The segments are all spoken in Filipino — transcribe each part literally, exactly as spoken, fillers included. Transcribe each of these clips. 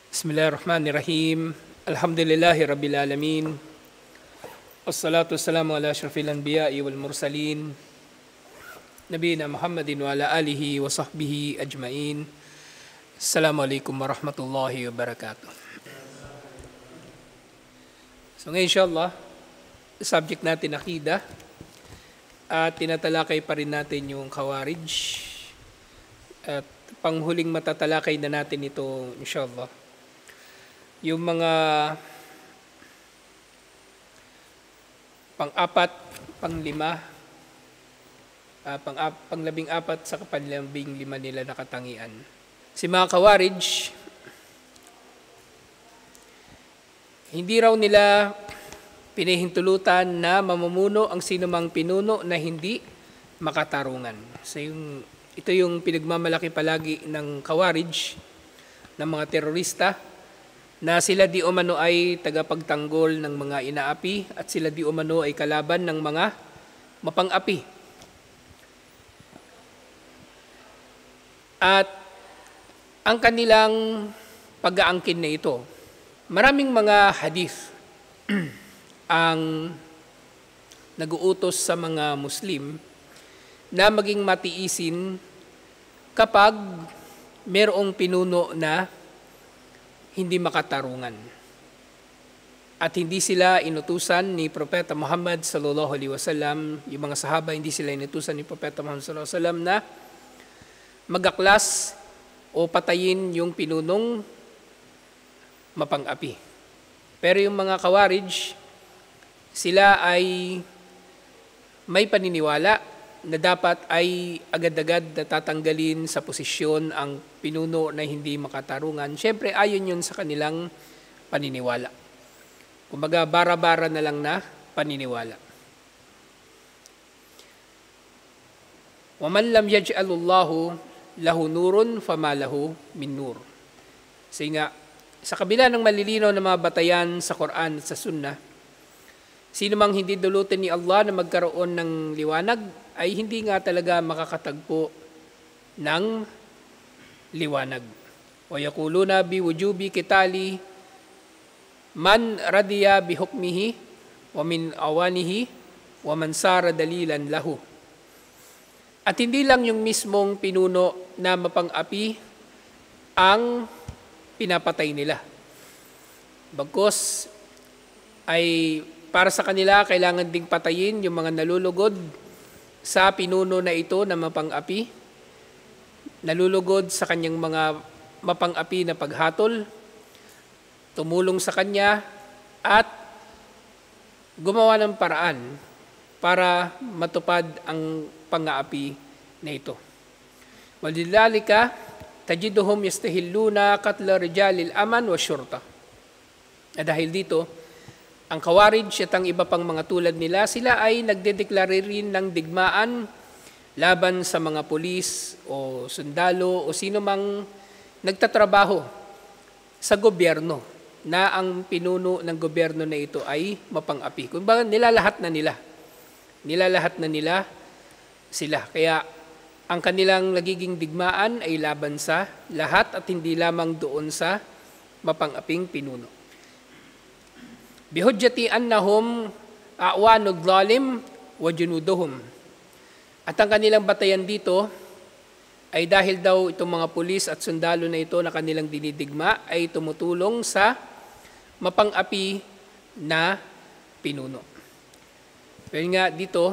Bismillahirrahmanirrahim. Alhamdulillahi Rabbil Alamin. Wassalatu wassalamu ala asyrafil anbiya'i wal mursalin. Nabiyina Muhammadin wa ala alihi wa sahbihi ajmain. Assalamualaikum warahmatullahi wabarakatuh. So ngayon insyaAllah, subject natin akidah at tinatalakay pa rin natin yung Khawarij. At panghuling matatalakay na natin ito insyaAllah. Yung mga pang-apat, pang-lima, uh, pang pang-labing apat sa panlabing lima nila na katangian. Si mga Khawarij, hindi raw nila pinahintulutan na mamumuno ang sinumang pinuno na hindi makatarungan. So yung, ito yung pinagmamalaki palagi ng Khawarij, ng mga terorista, na sila di umano ay tagapagtanggol ng mga inaapi at sila di umano ay kalaban ng mga mapang-api. At ang kanilang pag-aangkin na ito, maraming mga hadith ang nag-uutos sa mga Muslim na maging matiisin kapag mayroong pinuno na hindi makatarungan. At hindi sila inutusan ni Propeta Muhammad sallallahu alaihi wasallam, yung mga sahaba hindi sila inutusan ni Propeta Muhammad sallallahu alaihi wasallam na magaklas o patayin yung pinunong mapang-api. Pero yung mga Khawarij, sila ay may paniniwala na dapat ay agad-agad natatanggalin sa posisyon ang pinuno na hindi makatarungan. Siyempre, ayon yun sa kanilang paniniwala. Kumbaga, bara-bara na lang na paniniwala. وَمَنْ لَمْ يَجْعَلُ اللَّهُ لَهُ نُورٌ فَمَا لَهُ مِنْ نُورٍ. Kasi nga, sa kabila ng malilinaw na mga batayan sa Quran at sa Sunnah, sino mang hindi dulutin ni Allah na magkaroon ng liwanag, ay hindi nga talaga makakatagpo ng liwanag. Wa yaquluna bi wujubi kitali man radiya bi hukmihi wa min awanihi wa man sara dalilan lahu. At hindi lang yung mismong pinuno na mapang-api ang pinapatay nila. Bagkus ay para sa kanila kailangan ding patayin yung mga nalulugod sa pinuno na ito na mapang-api, nalulugod sa kanyang mga mapang-api na paghatol, tumulong sa kanya, at gumawa ng paraan para matupad ang pang-aapi na ito. Walidhalika, tajiduhum yastahilluna katla rijalil aman wa syurta. At dahil dito, ang Khawarij at ang iba pang mga tulad nila, sila ay nagdedeklare rin ng digmaan laban sa mga pulis o sundalo o sino mang nagtatrabaho sa gobyerno na ang pinuno ng gobyerno na ito ay mapang-api. Kung ba nilalahat na nila, nilalahat na nila sila. Kaya ang kanilang nagiging digmaan ay laban sa lahat at hindi lamang doon sa mapang-aping pinuno. Bihujjati annahum a'wanud zalim wa junuduhum. At ang kanilang batayan dito ay dahil daw itong mga pulis at sundalo na ito na kanilang dinidigma ay tumutulong sa mapang-api na pinuno. Pero nga dito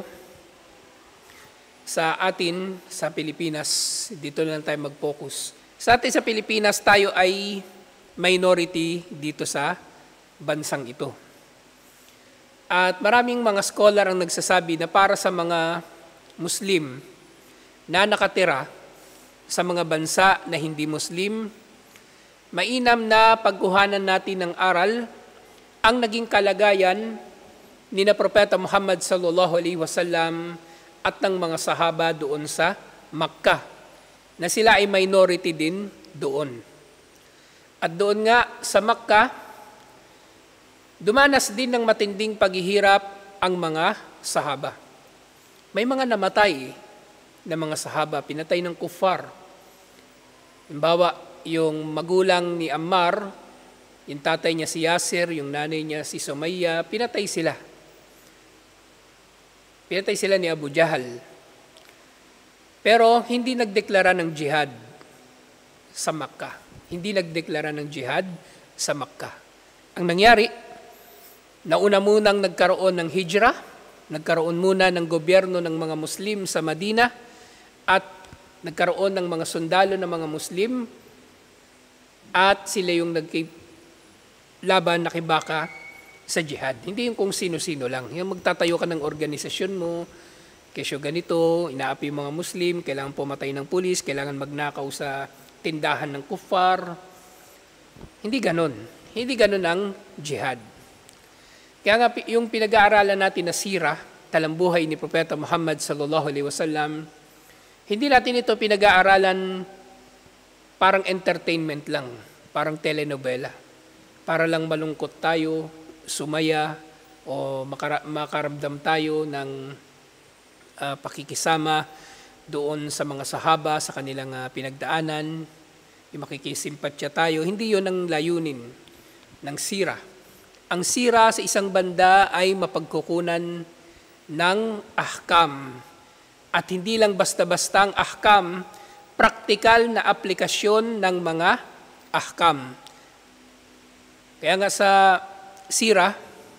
sa atin sa Pilipinas, dito na lang tayo mag-focus. Sa atin sa Pilipinas, tayo ay minority dito sa bansang ito. At maraming mga scholar ang nagsasabi na para sa mga Muslim na nakatira sa mga bansa na hindi Muslim, mainam na pagkuhanan natin ng aral ang naging kalagayan ni na Propeta Muhammad sallallahu alaihi wasallam at ng mga sahaba doon sa Makkah, na sila ay minority din doon. At doon nga sa Makkah, dumanas din ng matinding paghihirap ang mga sahaba. May mga namatay na mga sahaba, pinatay ng kuffar. Halimbawa, yung magulang ni Ammar Yung tatay niya si Yasser, yung nanay niya si Sumayya, pinatay sila. Pinatay sila ni Abu Jahal. Pero hindi nagdeklara ng jihad sa Makkah. Hindi nagdeklara ng jihad sa Makkah. Ang nangyari, nauna munang nagkaroon ng hijrah, nagkaroon muna ng gobyerno ng mga Muslim sa Madina, at nagkaroon ng mga sundalo ng mga Muslim, at sila yung naglaban, nakibaka sa jihad. Hindi yung kung sino-sino lang. Yung magtatayo ka ng organisasyon mo, kesyo ganito, inaapi yung mga Muslim, kailangan pumatay ng pulis, kailangan magnakaw sa tindahan ng kuffar. Hindi ganon. Hindi ganon ang jihad. Kaya nga yung pinag-aaralan natin na sira, talambuhay ni Propeta Muhammad sallallahu alaihi wasallam, hindi natin ito pinag-aaralan parang entertainment lang, parang telenovela. Para lang malungkot tayo, sumaya, o makara- makaramdam tayo ng uh, pakikisama doon sa mga sahaba, sa kanilang uh, pinagdaanan, yung makikisimpatya tayo. Hindi yon ang layunin ng sira. Ang sira sa isang banda ay mapagkukunan ng ahkam. At hindi lang basta-bastang ahkam, praktikal na aplikasyon ng mga ahkam. Kaya nga sa sira,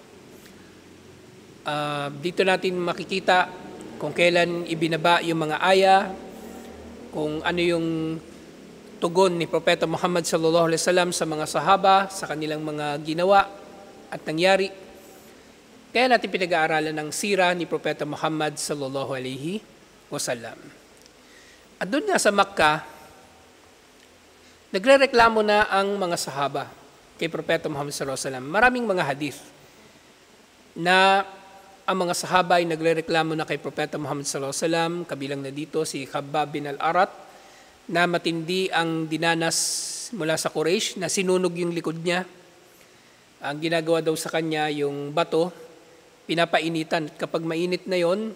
uh, dito natin makikita kung kailan ibinaba yung mga aya, kung ano yung tugon ni Propeta Muhammad sallallahu alaihi wasallam sa mga sahaba, sa kanilang mga ginawa at nangyari. Kaya natin pinag-aaralan ng sira ni Propeta Muhammad sallallahu alaihi wasallam. At doon nga sa Makkah, nagrereklamo na ang mga sahaba kay Propeta Muhammad sallallahu alaihi wasallam. Maraming mga hadith na ang mga sahaba ay nagrereklamo na kay Propeta Muhammad sallallahu alaihi wasallam, kabilang na dito si Khabbab bin al-Arat, na matindi ang dinanas mula sa Quraysh, na sinunog yung likod niya. Ang ginagawa daw sa kanya yung bato, pinapainitan. Kapag mainit na yon,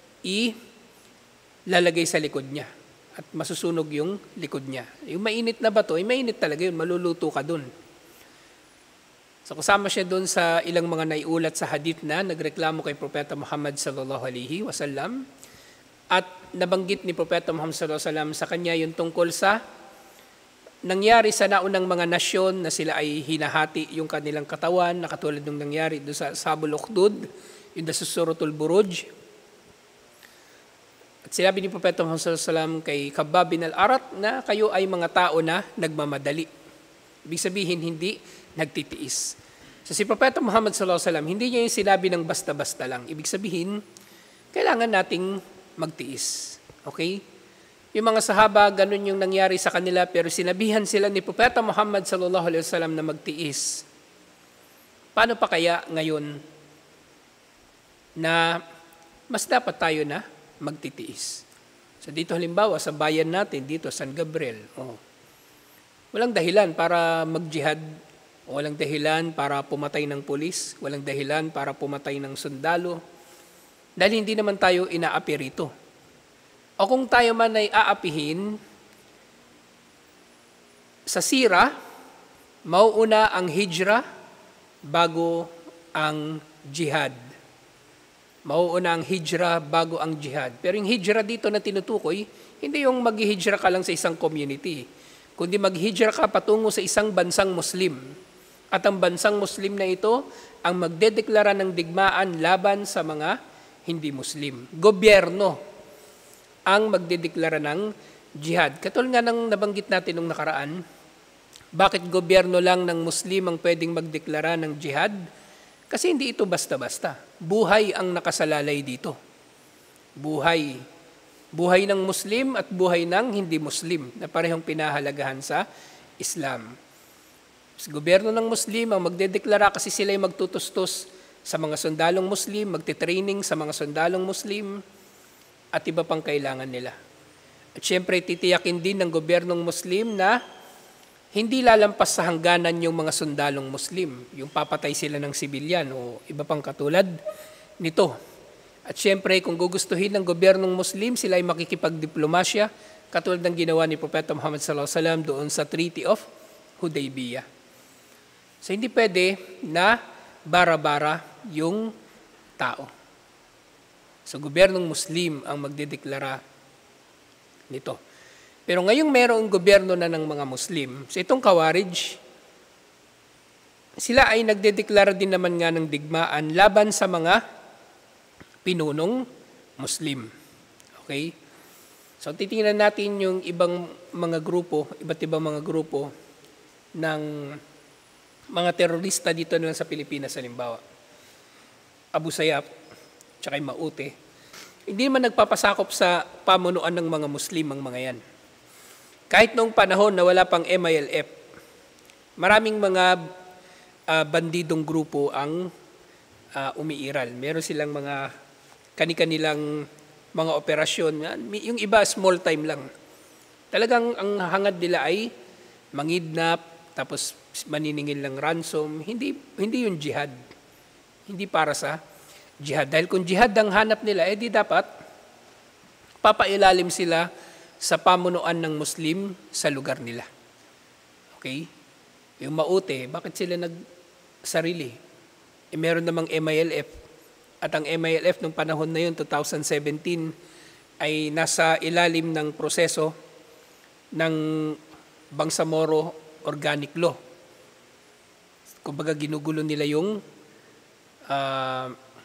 ilalagay sa likod niya at masusunog yung likod niya. Yung mainit na bato, ay mainit talaga yun, maluluto ka dun. So kasama siya dun sa ilang mga naiulat sa hadith na nagreklamo kay Propeta Muhammad sallallahu alaihi wasallam. At nabanggit ni Propeta Muhammad sallallahu alaihi wasallam sa kanya yung tungkol sa nangyari sa naunang mga nasyon na sila ay hinahati yung kanilang katawan, na katulad ng nangyari doon sa Sabul Ukhdud, yung sa Suratul Buruj. At sinabi ni Propeta Muhammad sallallahu alaihi wasallam kay Khabbab bin al-Arat na kayo ay mga tao na nagmamadali. Ibig sabihin, hindi nagtitiis. So si Propeta Muhammad sallallahu alaihi wasallam, hindi niya yung sinabi ng basta-basta lang. Ibig sabihin, kailangan nating magtiis. Okay? Yung mga sahaba, ganun yung nangyari sa kanila, pero sinabihan sila ni Propeta Muhammad sallallahu alaihi wasallam na magtiis. Paano pa kaya ngayon na mas dapat tayo na magtitiis? So dito halimbawa, sa bayan natin, dito, San Gabriel, oh, walang dahilan para mag-jihad, walang dahilan para pumatay ng pulis, walang dahilan para pumatay ng sundalo, dahil hindi naman tayo inaapi rito. O kung tayo man ay aapihin, sa sira, mauuna ang hijrah bago ang jihad. Mauuna ang hijrah bago ang jihad. Pero yung hijrah dito na tinutukoy, hindi yung mag-hijrah ka lang sa isang community, kundi mag-hijrah ka patungo sa isang bansang Muslim. At ang bansang Muslim na ito, ang magdedeklara ng digmaan laban sa mga hindi Muslim. Gobyerno ang magdedeklara ng jihad. Katulad nga ng nabanggit natin nung nakaraan, bakit gobyerno lang ng Muslim ang pwedeng magdeklara ng jihad? Kasi hindi ito basta-basta. Buhay ang nakasalalay dito. Buhay. Buhay ng Muslim at buhay ng hindi Muslim na parehong pinahalagahan sa Islam. Sa gobyerno ng Muslim ang magdedeklara kasi sila ay magtutustos sa mga sundalong Muslim, magte-training sa mga sundalong Muslim, at iba pang kailangan nila. At syempre, titiyakin din ng gobyernong Muslim na hindi lalampas sa hangganan yung mga sundalong Muslim, yung papatay sila ng sibilyan o iba pang katulad nito. At syempre, kung gugustuhin ng gobyernong Muslim, sila ay makikipagdiplomasya, katulad ng ginawa ni Propeta Muhammad sallallahu alaihi wasallam doon sa Treaty of Hudaybiyah. So hindi pwede na bara-bara yung tao. So gobyernong Muslim ang magdedeklara nito. Pero ngayong merong gobyerno na ng mga Muslim, so itong Khawarij, sila ay nagdedeklara din naman nga ng digmaan laban sa mga pinunong Muslim. Okay? So titingnan natin yung ibang mga grupo, iba't ibang mga grupo ng mga terorista dito naman sa Pilipinas, halimbawa. Abu Sayyaf, tsaka yung Maute. Hindi man nagpapasakop sa pamunuan ng mga Muslim ang mga yan. Kahit noong panahon na wala pang M I L F, maraming mga uh, bandidong grupo ang uh, umiiral. Meron silang mga kani-kanilang mga operasyon. Yung iba, small time lang. Talagang ang hangad nila ay mangidnap, tapos maniningil ng ransom. Hindi, hindi yung jihad. Hindi para sa jihad. Dahil kung jihad ang hanap nila, eh di dapat papailalim sila sa pamunuan ng Muslim sa lugar nila. Okay? Yung Maute, bakit sila nagsarili? Eh meron namang M I L F. At ang M I L F nung panahon na yun, twenty seventeen, ay nasa ilalim ng proseso ng Bangsamoro Organic Law. Kumbaga ginugulo nila yung uh,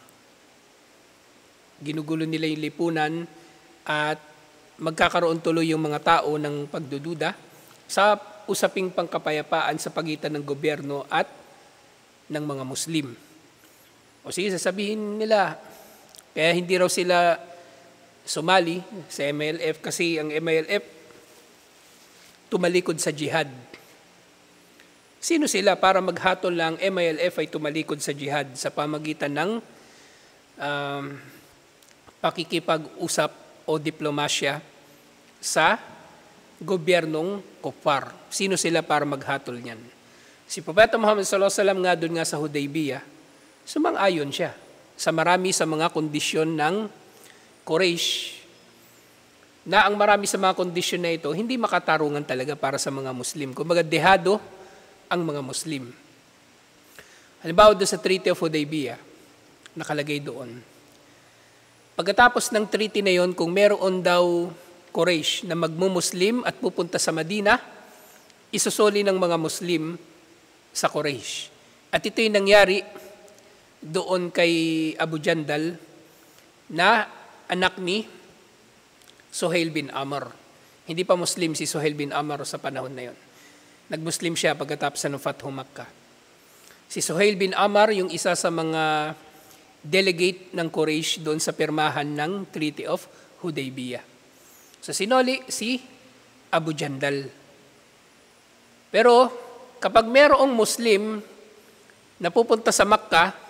ginugulo nila yung lipunan at magkakaroon tuloy yung mga tao ng pagdududa sa usaping pangkapayapaan sa pagitan ng gobyerno at ng mga Muslim. O sige, sasabihin nila, kaya hindi raw sila sumali sa M I L F kasi ang M I L F tumalikod sa jihad. Sino sila para maghatol lang M I L F ay tumalikod sa jihad sa pamagitan ng um, pakikipag-usap o diplomasya sa gobyernong kuffar? Sino sila para maghatol niyan? Si Propeta Muhammad sallallahu alaihi wasallam nga doon nga sa Hudaybiyah, sumang-ayon siya sa marami sa mga kondisyon ng Quraysh na ang marami sa mga kondisyon na ito hindi makatarungan talaga para sa mga Muslim. Kumbaga dehado ang mga Muslim. Halimbawa doon sa Treaty of Hudaybiyah, nakalagay doon. Pagkatapos ng treaty na yon, kung meron daw Quraysh na magmumuslim at pupunta sa Madina, isusoli ng mga Muslim sa Quraysh. At ito yung nangyari doon kay Abu Jandal na anak ni Suhail bin Amr. Hindi pa Muslim si Suhail bin Amr sa panahon na yon. Nag-Muslim siya pagkatapos ng Fathu Makkah. Si Suhail bin Amr yung isa sa mga delegate ng Quraysh doon sa pirmahan ng Treaty of Hudaybiyah. So sinoli si Abu Jandal. Pero kapag mayroong Muslim na pupunta sa Makkah,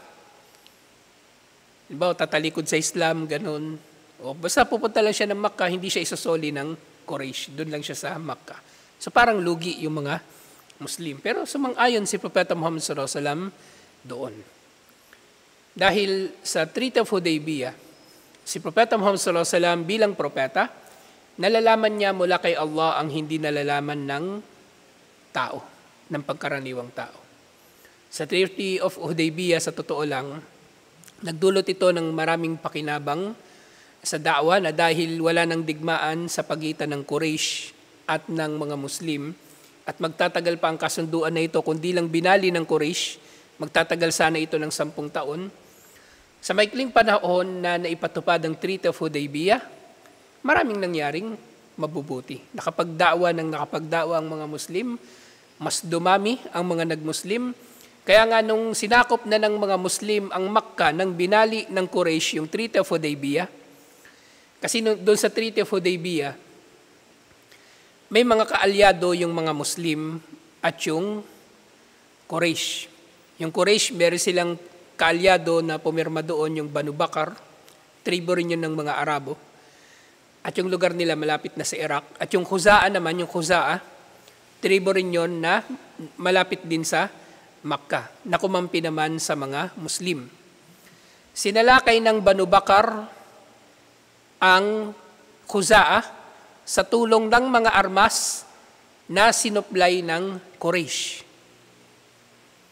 diba, tatalikod sa Islam, ganun. O basta pupunta lang siya ng Makkah, hindi siya isosoli ng Quraysh. Doon lang siya sa Makkah. So parang lugi yung mga Muslim. Pero sumang-ayon si Propeta Muhammad sallallahu alaihi wasallam doon. Dahil sa Treaty of Hudaybiyah, si Propeta Muhammad sallallahu alaihi wasallam bilang propeta, nalalaman niya mula kay Allah ang hindi nalalaman ng tao, ng pagkaraniwang tao. Sa Treaty of Hudaybiyah, sa totoo lang, nagdulot ito ng maraming pakinabang sa da'wa na dahil wala ng digmaan sa pagitan ng Quraysh at ng mga Muslim at magtatagal pa ang kasunduan na ito kundi lang binali ng Quraysh, magtatagal sana ito ng sampung taon. Sa maikling panahon na naipatupad ang Treaty of Hudaybiyah, maraming nangyaring mabubuti. Nakapagda'wa ng nakapagda'wa ang mga Muslim, mas dumami ang mga nag-Muslim. Kaya nga nung sinakop na ng mga Muslim ang Makkah nang binali ng Quraysh yung Treaty of Hudaybiyah, kasi doon sa Treaty of Hudaybiyah, may mga kaalyado yung mga Muslim at yung Quraysh. Yung Quraysh, meron silang kaalyado na pumirma doon, yung Banu Bakr, tribo rin yun ng mga Arabo. At yung lugar nila malapit na sa Iraq. At yung Khuza'a naman, yung Khuza'a, tribo rin yun na malapit din sa Makkah, na kumampi naman sa mga Muslim. Sinalakay ng Banu Bakr ang Khuza'a sa tulong ng mga armas na sinuplay ng Quraysh.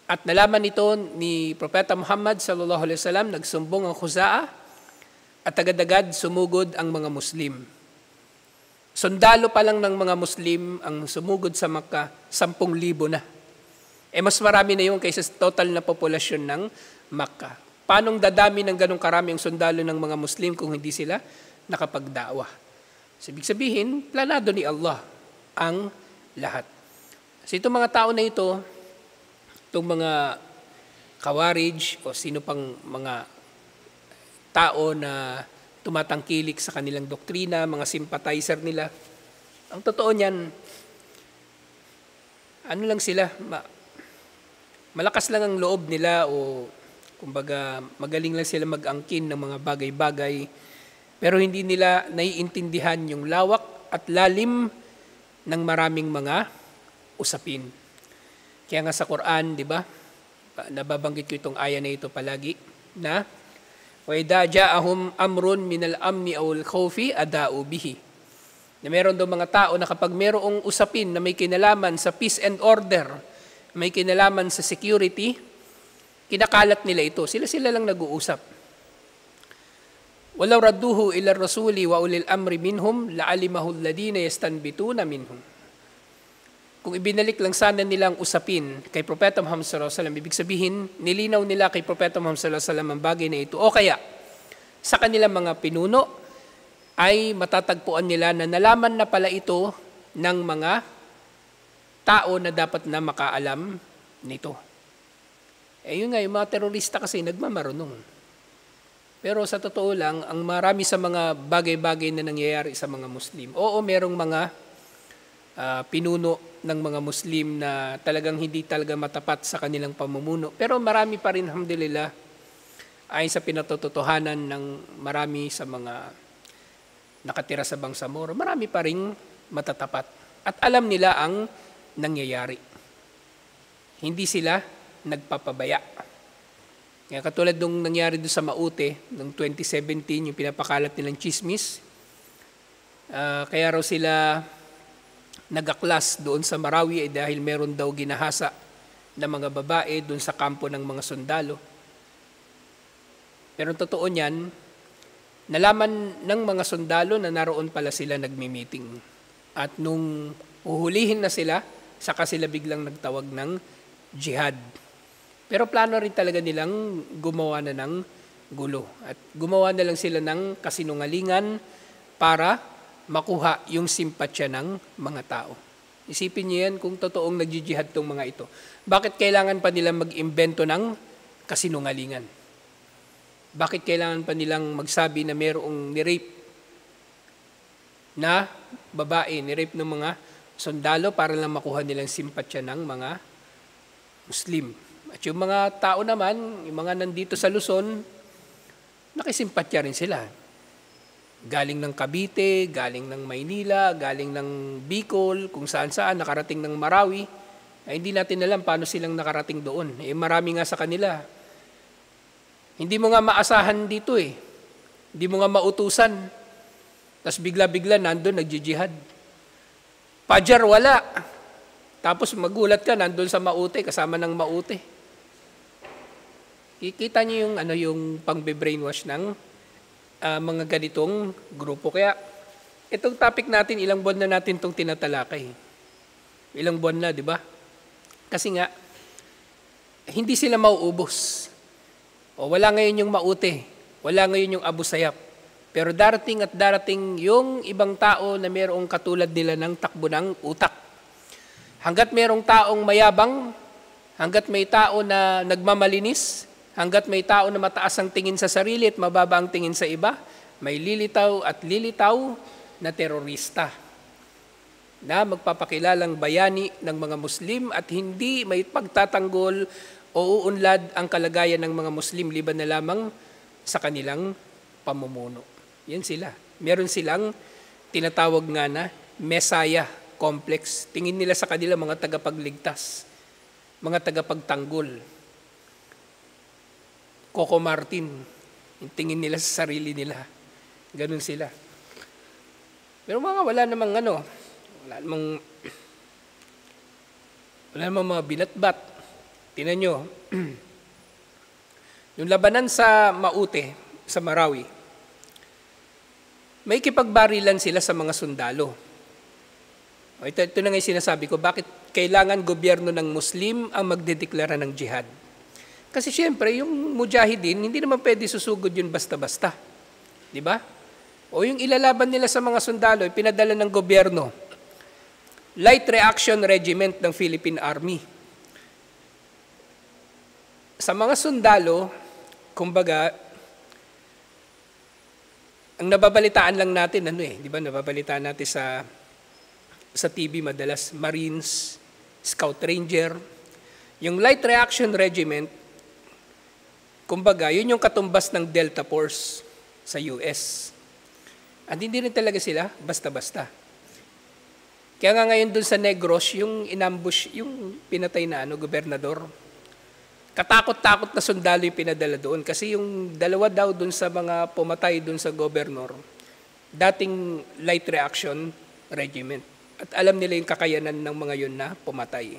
At nalaman nito ni Propeta Muhammad sallallahu alaihi wasallam, nagsumbong ang Khuza'a at agad-agad sumugod ang mga Muslim. Sundalo pa lang ng mga Muslim ang sumugod sa Makkah, sampung libo na. Eh mas marami na yun kaysa total na populasyon ng Makkah. Paanong dadami ng ganong karami ang sundalo ng mga Muslim kung hindi sila nakapagdawa? So, ibig sabihin, planado ni Allah ang lahat. So itong mga tao na ito, itong mga kawarij o sino pang mga tao na tumatangkilik sa kanilang doktrina, mga sympathizer nila, ang totoo niyan, ano lang sila, ma- malakas lang ang loob nila o kumbaga magaling lang sila mag-angkin ng mga bagay-bagay, pero hindi nila naiintindihan yung lawak at lalim ng maraming mga usapin. Kaya nga sa Quran, di ba, nababanggit ko itong aya na ito palagi, na وَإِذَا جَاءَهُمْ أَمْرٌ مِنَ الْأَمْنِ أَوْ الْخَوْفِ أَدَاءُوا بِهِ. Na meron daw mga tao na kapag merong usapin na may kinalaman sa peace and order, may kinalaman sa security, kinakalat nila ito. Sila-sila lang nag-uusap. وَلَوْ رَدُّوهُ إِلَى الرَّسُولِ وَأُولِي الْأَمْرِ مِنْهُمْ لَعَلِمَهُ الَّذِينَ يَسْتَنبِطُونَ مِنْهُمْ. Kung ibinalik lang sana nilang usapin kay Propeta Muhammad sallallahu alaihi wasallam, ibig sabihin, nilinaw nila kay Propeta Muhammad sallallahu alaihi wasallam ang bagay na ito. O kaya, sa kanilang mga pinuno, ay matatagpuan nila na nalaman na pala ito ng mga tao na dapat na makaalam nito. Eh yun nga, yung mga terorista kasi nagmamarunong. Pero sa totoo lang, ang marami sa mga bagay-bagay na nangyayari sa mga Muslim, oo, merong mga uh, pinuno ng mga Muslim na talagang hindi talaga matapat sa kanilang pamumuno. Pero marami pa rin, alhamdulillah, ayon sa pinatotohanan ng marami sa mga nakatira sa Bangsamoro, marami pa rin matatapat. At alam nila ang nangyayari. Hindi sila nagpapabaya. Kaya katulad nung nangyari doon sa Maute, noong twenty seventeen, yung pinapakalat nilang chismis, uh, kaya raw sila nag-aklas doon sa Marawi eh, dahil meron daw ginahasa na mga babae doon sa kampo ng mga sundalo. Pero totoo niyan, nalaman ng mga sundalo na naroon pala sila nagmi-meeting. At nung uhulihin na sila, saka sila biglang nagtawag ng jihad. Pero plano rin talaga nilang gumawa na ng gulo. At gumawa na lang sila ng kasinungalingan para makuha yung simpatsya ng mga tao. Isipin niyo yan kung totoong nagjijihad tong mga ito. Bakit kailangan pa nilang mag-imbento ng kasinungalingan? Bakit kailangan pa nilang magsabi na mayroong nirape na babae, nirape ng mga sundalo para lang makuha nilang simpatsya ng mga Muslim? At yung mga tao naman, yung mga nandito sa Luzon, nakisimpatya rin sila. Galing ng Cavite, galing ng Maynila, galing ng Bicol, kung saan-saan, nakarating ng Marawi, ay hindi natin alam paano silang nakarating doon. Eh marami nga sa kanila. Hindi mo nga maasahan dito eh. Hindi mo nga mautusan. Tapos bigla-bigla nandun, nagjijihad. Pajar wala. Tapos magulat ka, nandun sa Maute, kasama ng Maute. Kikita niyo yung, ano, yung pang-brainwash ng Uh, mga ganitong grupo. Kaya itong topic natin, ilang buwan na natin itong tinatalakay. Ilang buwan na, di ba? Kasi nga, hindi sila mauubos. O wala ngayon yung Maute, wala ngayon yung Abu Sayyaf. Pero darating at darating yung ibang tao na mayroong katulad nila ng takbo ng utak. Hanggat mayroong taong mayabang, hanggat may tao na nagmamalinis, hanggat may tao na mataas ang tingin sa sarili at mababa ang tingin sa iba, may lilitaw at lilitaw na terorista na magpapakilalang bayani ng mga Muslim at hindi may pagtatanggol o uunlad ang kalagayan ng mga Muslim liban na lamang sa kanilang pamumuno. Yan sila. Meron silang tinatawag nga na Messiah complex. Tingin nila sa kanila mga tagapagligtas, mga tagapagtanggol. Coco Martin, yung tingin nila sa sarili nila. Ganun sila. Pero mga wala namang ano, wala namang, wala namang mga binatbat. Tingnan nyo, yung labanan sa Maute, sa Marawi, may kipagbarilan sila sa mga sundalo. O, ito, ito na nga yung sinasabi ko, bakit kailangan gobyerno ng Muslim ang magdedeklara ng jihad? Kasi siyempre, yung mujahidin, hindi naman pwede susugod yun basta-basta. Di ba? O yung ilalaban nila sa mga sundalo, pinadala ng gobyerno. Light Reaction Regiment ng Philippine Army. Sa mga sundalo, kumbaga, ang nababalitaan lang natin, ano eh, di ba, nababalitaan natin sa, sa T V madalas, Marines, Scout Ranger. Yung Light Reaction Regiment, kumbaga, yun yung katumbas ng Delta Force sa U S. At hindi rin talaga sila, basta-basta. Kaya nga ngayon dun sa Negros, yung inambush, yung pinatay na ano, gobernador, katakot-takot na sundalo yung pinadala doon kasi yung dalawa daw doon sa mga pumatay doon sa gobernador, dating Light Reaction Regiment. At alam nila yung kakayanan ng mga yun na pumatay.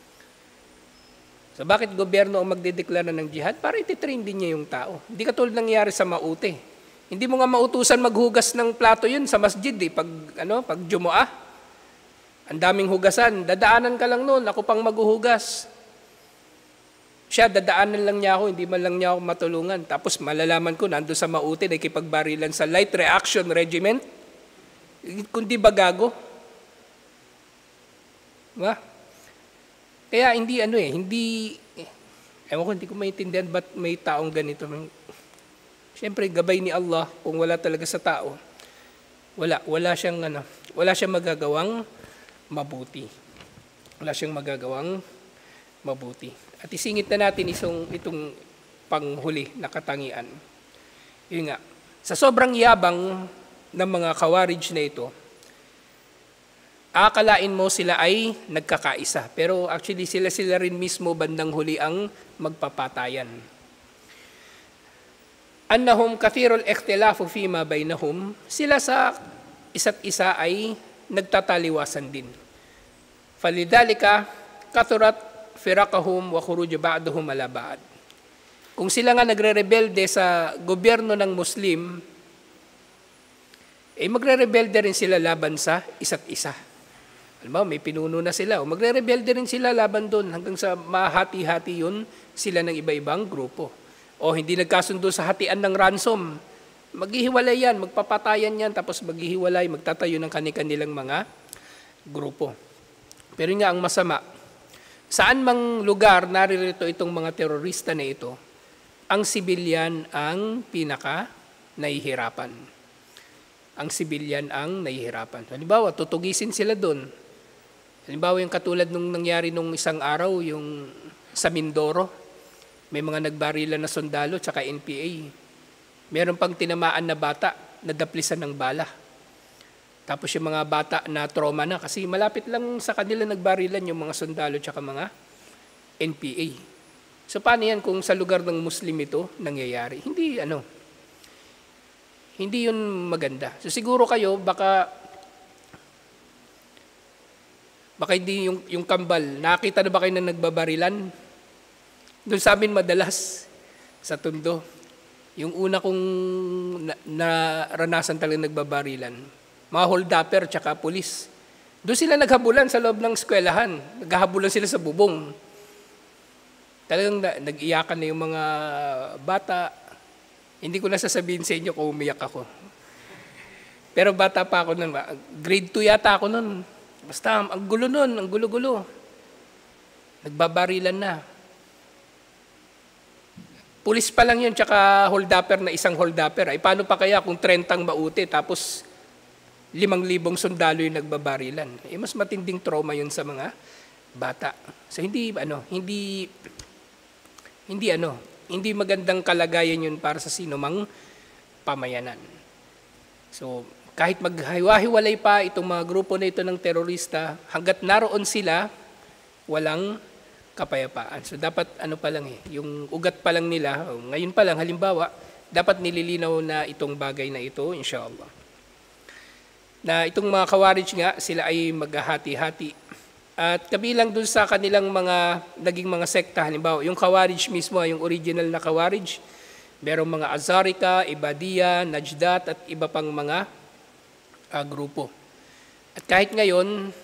So bakit gobyerno ang magdedeklara ng jihad? Para ititrain din niya yung tao. Hindi katulad nangyari sa Maute. Hindi mo nga mautusan maghugas ng plato yun sa masjid eh, pag, ano, pag Jumu'ah. Ang daming hugasan, dadaanan ka lang noon, ako pang maghuhugas. Siya, dadaanan lang niya ako, hindi man lang niya ako matulungan. Tapos malalaman ko, nandun sa Maute, nakikipagbarilan sa Light Reaction Regiment. Kundi ba gago? Diba? Kaya hindi ano eh, hindi, eh, ewan ko, hindi ko maintindihan ba't may taong ganito. Siyempre, gabay ni Allah, kung wala talaga sa tao, wala, wala siyang, ano, wala siyang magagawang mabuti. Wala siyang magagawang mabuti. At isingit na natin isong, itong panghuli na katangian. Yun nga, sa sobrang yabang ng mga kawarij na ito, akalain mo sila ay nagkakaisa. Pero actually sila-sila rin mismo bandang huli ang magpapatayan. Annahum kathirul ikhtilafu fima bainahum, sila sa isa't isa ay nagtataliwasan din. Falidhalika kathurat firaqahum wa khuruj ba'dahum ala ba'd. Kung sila nga nagre-rebelde sa gobyerno ng Muslim, eh magre-rebelde rin sila laban sa isa't isa. Alam mo, may pinuno na sila. O magre-rebelde rin sila laban doon hanggang sa mahati-hati yun sila ng iba-ibang grupo. O hindi nagkasundo sa hatian ng ransom. Maghihiwalay yan, magpapatayan yan, tapos maghihiwalay, magtatayo ng kanilang mga grupo. Pero nga ang masama, saan mang lugar naririto itong mga terorista na ito, ang sibilyan ang pinaka nahihirapan. Ang sibilyan ang nahihirapan. Halimbawa, tutugisin sila doon. Halimbawa, yung katulad nung nangyari nung isang araw, yung sa Mindoro, may mga nagbarilan na sundalo tsaka N P A. Meron pang tinamaan na bata na daplisan ng bala. Tapos yung mga bata na trauma na kasi malapit lang sa kanila nagbarilan yung mga sundalo tsaka mga N P A. So paano yan kung sa lugar ng Muslim ito nangyayari? Hindi ano, hindi yun maganda. So siguro kayo baka baka hindi yung, yung kambal, nakita na ba kayo na nagbabarilan? Doon sa amin madalas sa Tondo, yung una kong na, naranasan talaga nagbabarilan, mga hold-upper tsaka pulis. Doon sila naghabulan sa loob ng eskwelahan. Naghahabulan sila sa bubong. Talagang na, nag-iyakan na yung mga bata. Hindi ko na sasabihin sa inyo kung umiyak ako. Pero bata pa ako nun. Grade two yata ako nun. Basta, ang gulo nun, ang gulo-gulo. Nagbabarilan na. Pulis pa lang yun, tsaka hold-upper na isang hold-upper. Ay, paano pa kaya kung trentang Maute, tapos limang libong sundalo yung nagbabarilan. Eh, mas matinding trauma yun sa mga bata. So, hindi, ano, hindi, hindi, ano, hindi magandang kalagayan yun para sa sinumang pamayanan. So, kahit maghiwa-hiwalay pa itong mga grupo na ito ng terorista, hanggat naroon sila, walang kapayapaan. So, dapat, ano pa lang eh, yung ugat pa lang nila, ngayon pa lang, halimbawa, dapat nililinaw na itong bagay na ito, inshallah. Na itong mga kawarij nga, sila ay maghahati-hati At kabilang dun sa kanilang mga naging mga sekta, halimbawa yung Khawarij mismo, yung original na Khawarij, merong mga Azarika, Ibadiya, Najdat at iba pang mga uh, grupo. At kahit ngayon,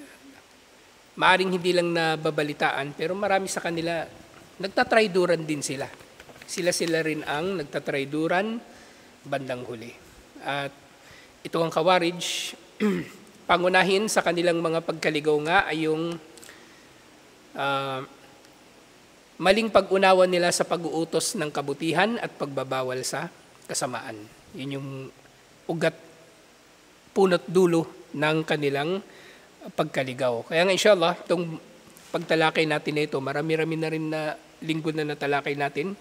maaring hindi lang nababalitaan, pero marami sa kanila, nagtatrayduran din sila. Sila-sila rin ang nagtatrayduran bandang huli. At ito ang Khawarij, pangunahin sa kanilang mga pagkaligaw nga ay yung uh, maling pag-unawa nila sa pag-uutos ng kabutihan at pagbabawal sa kasamaan. Yun yung ugat, punot dulo ng kanilang pagkaligaw. Kaya nga inshallah, itong pagtalakay natin na ito, marami-rami na rin na linggo na natalakay natin.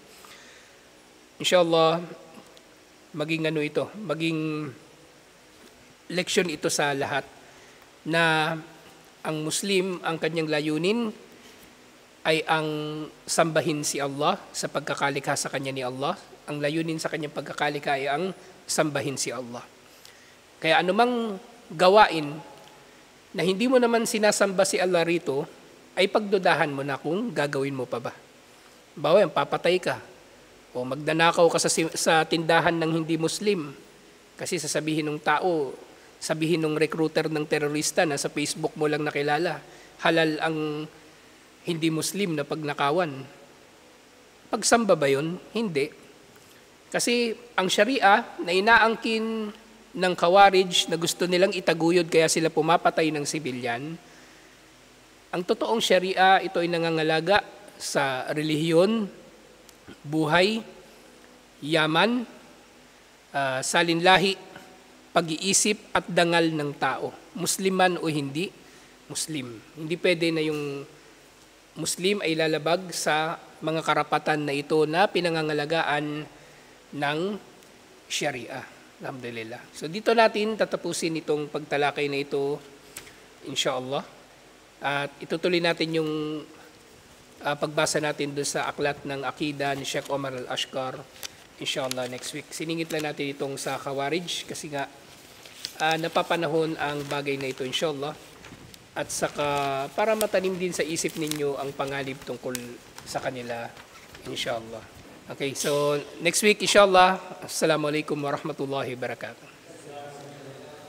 Inshallah, maging ano ito, maging leksyon ito sa lahat na ang Muslim, ang kanyang layunin ay ang sambahin si Allah sa pagkakalikha sa kanya ni Allah. Ang layunin sa kanyang pagkakalikha ay ang sambahin si Allah. Kaya anumang gawain na hindi mo naman sinasamba si Allah rito, ay pagdudahan mo na kung gagawin mo pa ba. Bawa yan, papatay ka. O magdanakaw ka sa, sa tindahan ng hindi Muslim. Kasi sasabihin ng tao, sabihin ng recruiter ng terorista na sa Facebook mo lang nakilala, halal ang hindi Muslim na pagnakawan. Pagsamba ba yun? Hindi. Kasi ang Sharia na inaangkin ng Khawarij na gusto nilang itaguyod kaya sila pumapatay ng sibilyan, ang totoong Sharia, ito ay nangangalaga sa relihiyon, buhay, yaman, uh, salinlahi, pag-iisip at dangal ng tao. Musliman o hindi, Muslim. Hindi pwede na yung Muslim ay lalabag sa mga karapatan na ito na pinangangalagaan ng Sharia. Alhamdulillah. So dito natin tatapusin itong pagtalakay na ito, inshallah. At itutuloy natin yung uh, pagbasa natin doon sa aklat ng Akida ni Sheikh Omar Al-Ashqar, inshallah next week. Siningit lang natin itong sa Khawarij kasi nga uh, napapanahon ang bagay na ito, inshallah. At saka para matanim din sa isip ninyo ang pangalib tungkol sa kanila, inshallah. Okay, so next week, inshallah. Assalamualaikum warahmatullahi wabarakatuh.